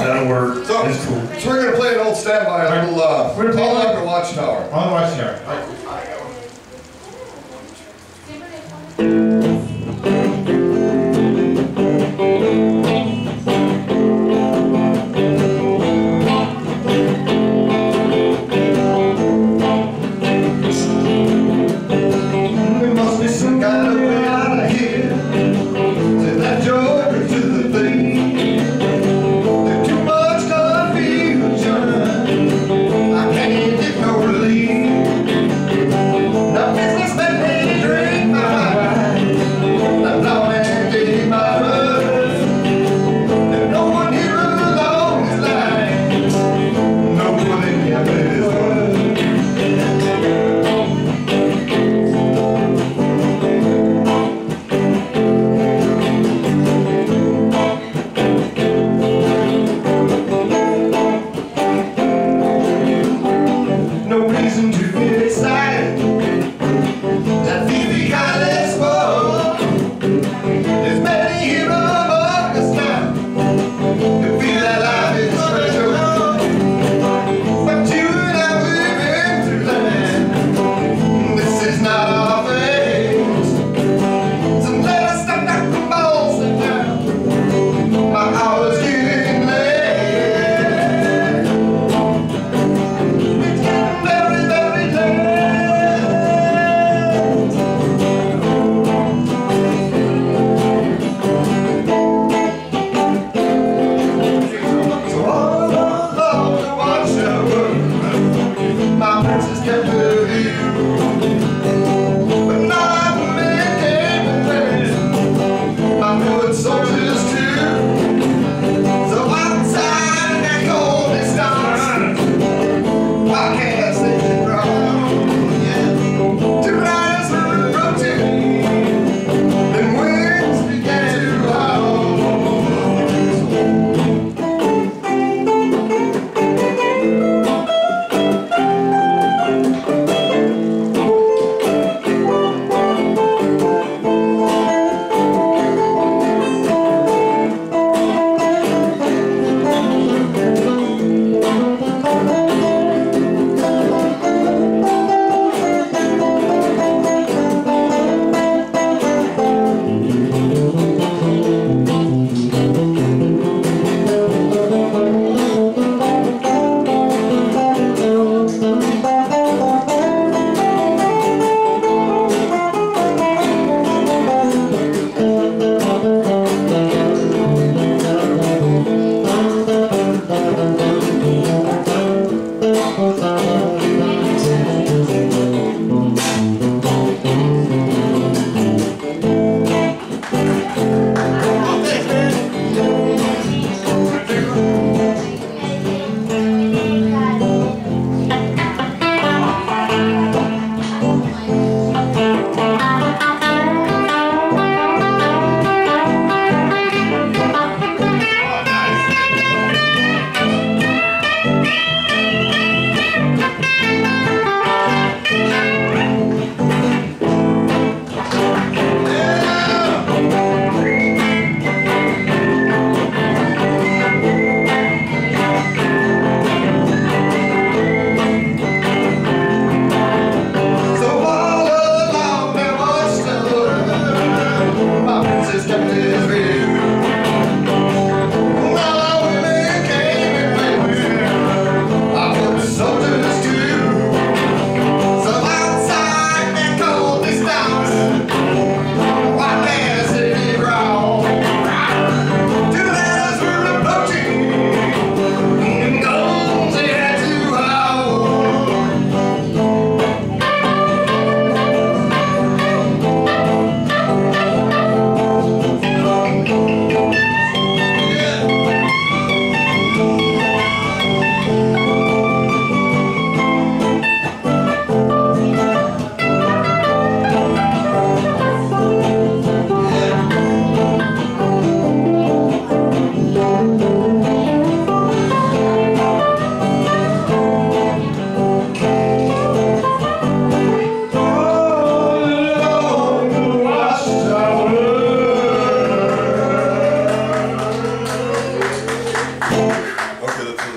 That'll work. So, that's cool. So we're gonna play an old standby, a little we're gonna All play Up the Watchtower. On the Watchtower. There must be some kind of way out of here. Send that joker to the thief. There's too much confusion. I can't get no relief. Okay, that's it.